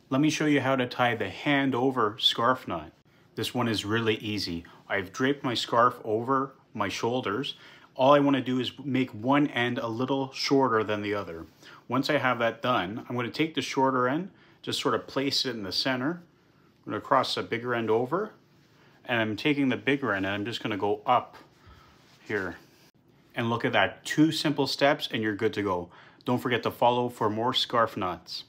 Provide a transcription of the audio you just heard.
Let me show you how to tie the hand over scarf knot. This one is really easy. I've draped my scarf over my shoulders. All I want to do is make one end a little shorter than the other. Once I have that done, I'm going to take the shorter end, just sort of place it in the center. I'm going to cross the bigger end over, and I'm taking the bigger end and I'm just going to go up here. And look at that, 2 simple steps and you're good to go. Don't forget to follow for more scarf knots.